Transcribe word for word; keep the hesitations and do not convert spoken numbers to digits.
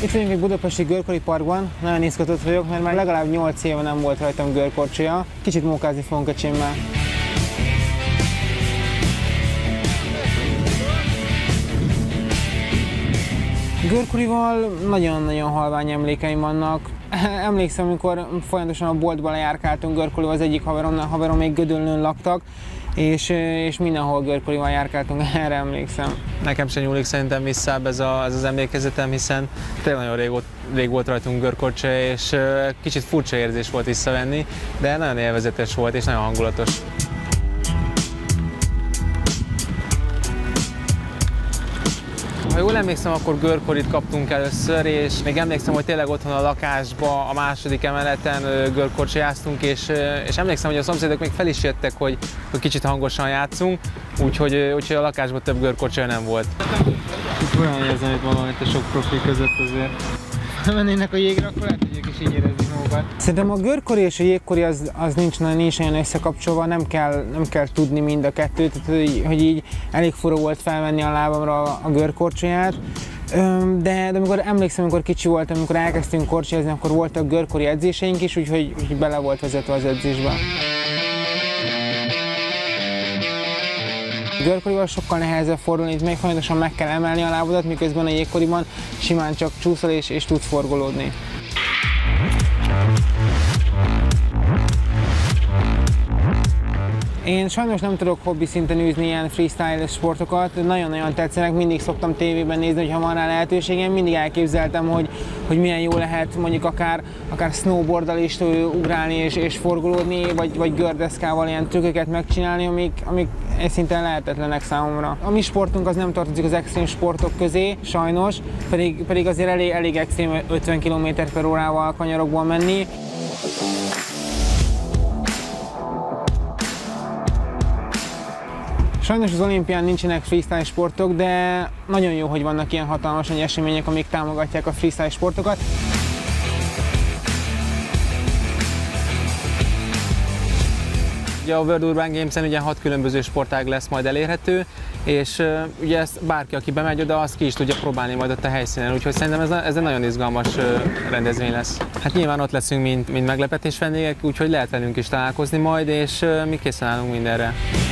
Itt vagyunk egy budapesti görkori parkban, nagyon izgatott vagyok, mert már legalább nyolc éve nem volt rajtam görkorcsolya. Kicsit mókázni fogunk öcsémmel. Görkorival nagyon-nagyon halvány emlékeim vannak. Emlékszem, amikor folyamatosan a boltban járkáltunk görkorival, az egyik haverom, haverom még Gödöllőn laktak, és, és mindenhol görkorival járkáltunk, erre emlékszem. Nekem sem nyúlik szerintem vissza ez, a, ez az emlékezetem, hiszen tényleg nagyon rég, rég volt rajtunk görkorcsolya, és kicsit furcsa érzés volt visszavenni, de nagyon élvezetes volt és nagyon hangulatos. Ha jól emlékszem, akkor görkorit kaptunk először, és még emlékszem, hogy tényleg otthon a lakásba, a második emeleten görkorcsolyáztunk, és, és emlékszem, hogy a szomszédok még fel is jöttek, hogy, hogy kicsit hangosan játszunk, úgyhogy, úgyhogy a lakásban több görkorcsolya nem volt. Itt olyan érzem, hogy valami itt a sok profi között azért. Ha mennének a jégre, akkor lehet, hogy ők is így érezni magukat. Szerintem a görkori és a jégkori az, az nincs, nincs olyan összekapcsolva, nem kell, nem kell tudni mind a kettőt, tehát, hogy így elég fura volt felvenni a lábamra a görkorcsolyát. De, de amikor emlékszem, amikor kicsi voltam, amikor elkezdtünk korcsolyazni, akkor voltak görkori edzéseink is, úgyhogy, úgyhogy bele volt vezetve az edzésbe. Görkorival sokkal nehezebb fordulni, itt még folyamatosan meg kell emelni a lábadat, miközben a jégkoriban simán csak csúszol és, és tudsz forgolódni. Én sajnos nem tudok hobbi szinten űzni ilyen freestyle sportokat, nagyon-nagyon tetszenek, mindig szoktam tévében nézni, hogy ha van rá lehetőségem, mindig elképzeltem, hogy, hogy milyen jó lehet mondjuk akár, akár snowboarddal is ugrálni és, és forgolódni, vagy, vagy gördeszkával ilyen trükköket megcsinálni, amik, amik szinten lehetetlenek számomra. A mi sportunk az nem tartozik az extrém sportok közé, sajnos, pedig, pedig azért elég, elég extrém ötven kilométer per órával kanyarokból menni. Sajnos az olimpián nincsenek freestyle sportok, de nagyon jó, hogy vannak ilyen hatalmas nagy események, amik támogatják a freestyle sportokat. Ugye a World Urban Games-en ugye hat különböző sportág lesz majd elérhető, és uh, ugye ezt bárki, aki bemegy oda, az ki is tudja próbálni majd ott a helyszínen, úgyhogy szerintem ez, ez egy nagyon izgalmas uh, rendezvény lesz. Hát nyilván ott leszünk, mint, mint meglepetés vendégek, úgyhogy lehet velünk is találkozni majd, és uh, mi készen állunk mindenre.